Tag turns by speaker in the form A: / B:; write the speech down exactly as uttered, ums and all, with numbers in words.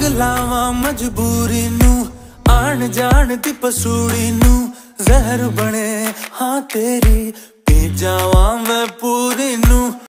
A: लावा मजबूरी नू, आन जान दी पसूड़ी नू, जहर बने हाँ तेरी, पी जावा मैं